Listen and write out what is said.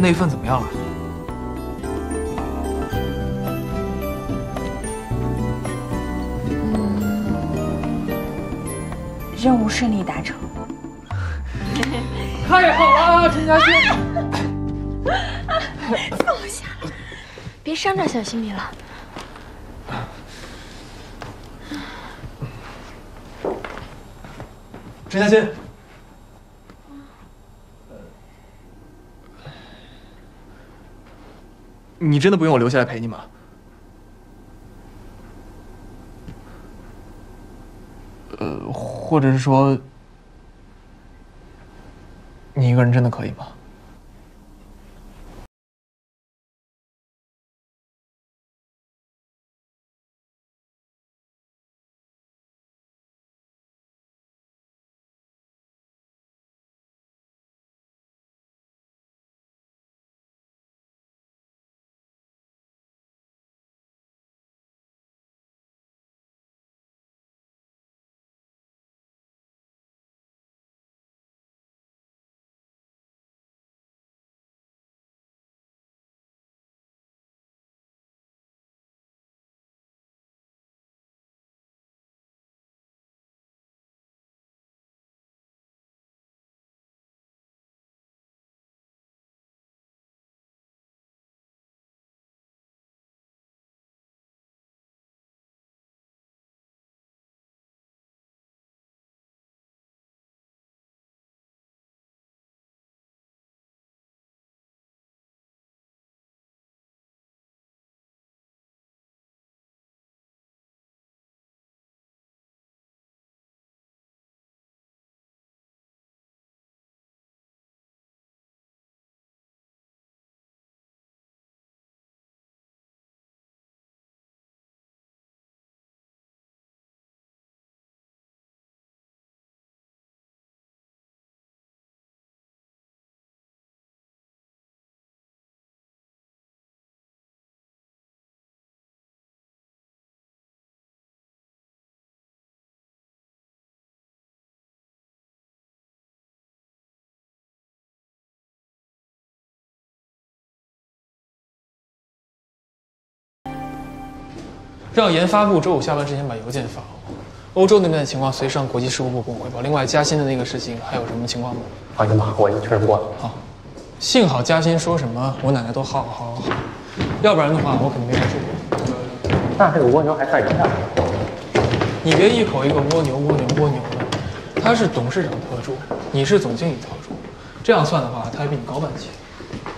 那份怎么样了？ 任务顺利达成。 太好了，陈嘉欣！ 放下，别伤着小心米了。 陈嘉欣，你真的不用我留下来陪你吗？或者是说，你一个人真的可以吗？让研发部周五下班之前把邮件发好。欧洲那边的情况随时向国际事务部跟我汇报。另外，嘉欣的那个事情还有什么情况吗？ 放心吧，我已经确认过了。 好，幸好嘉欣说什么我奶奶都好，要不然的话我肯定没法说。 那这个蜗牛还算人的。 你别一口一个蜗牛的，他是董事长特助，你是总经理特助，这样算的话，他还比你高半级。